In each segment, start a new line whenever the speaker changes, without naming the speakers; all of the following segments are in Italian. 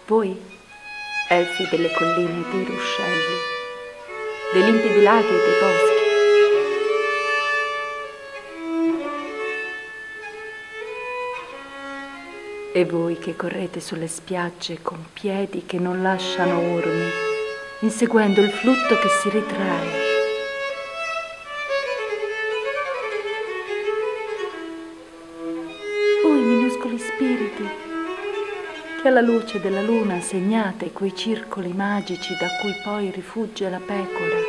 Voi, elfi delle colline e dei ruscelli, dei limpidi laghi e dei boschi, e voi che correte sulle spiagge con piedi che non lasciano orme, inseguendo il flutto che si ritrae. Voi minuscoli spiriti che alla luce della luna segnate quei circoli magici da cui poi rifugge la pecora.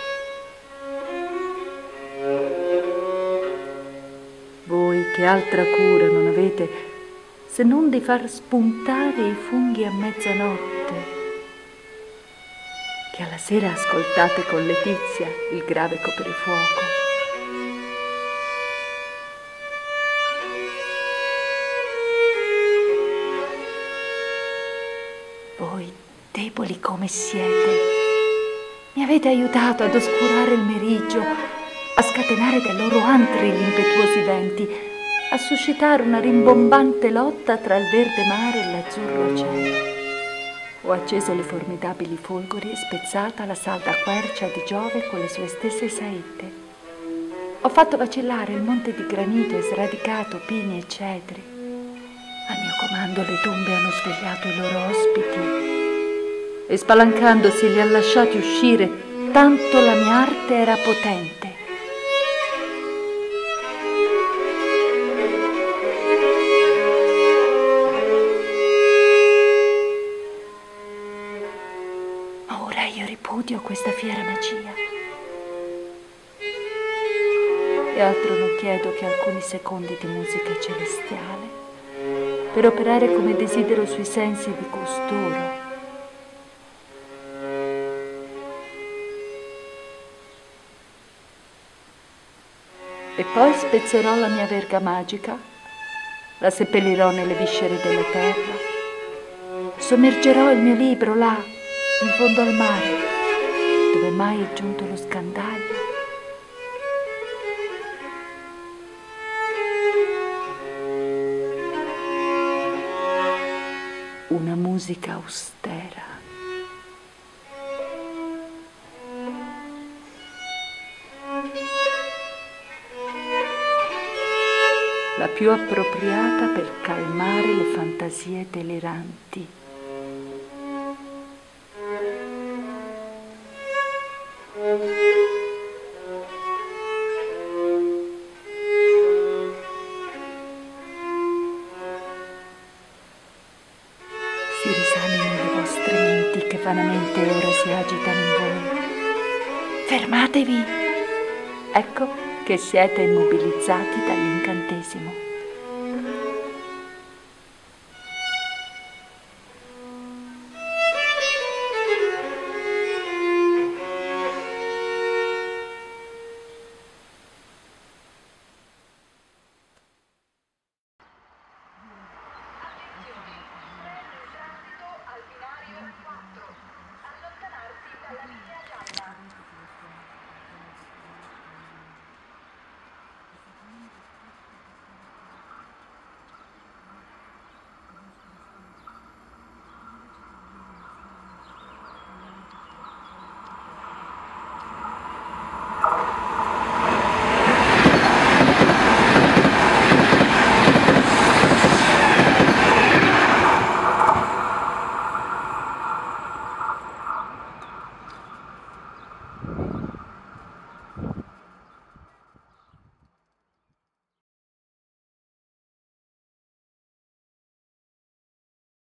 Voi che altra cura non avete se non di far spuntare i funghi a mezzanotte, che alla sera ascoltate con letizia il grave coprifuoco. Voi, deboli come siete, mi avete aiutato ad oscurare il meriggio, a scatenare dai loro antri gli impetuosi venti, a suscitare una rimbombante lotta tra il verde mare e l'azzurro cielo. Ho acceso le formidabili folgori e spezzata la salda quercia di Giove con le sue stesse saette. Ho fatto vacillare il monte di granito e sradicato pini e cedri. Al mio comando le tombe hanno svegliato i loro ospiti e spalancandosi li ha lasciati uscire, tanto la mia arte era potente. Ripudio questa fiera magia e altro non chiedo che alcuni secondi di musica celestiale per operare come desidero sui sensi di costoro. E poi spezzerò la mia verga magica, la seppellirò nelle viscere della terra, sommergerò il mio libro là, in fondo al mare, dove mai è giunto lo scandaglio. Una musica austera. La più appropriata per calmare le fantasie deliranti. Si risanino le vostre menti che vanamente ora si agitano in voi. Fermatevi! Ecco che siete immobilizzati dall'incantesimo.
Allontanarsi dalla linea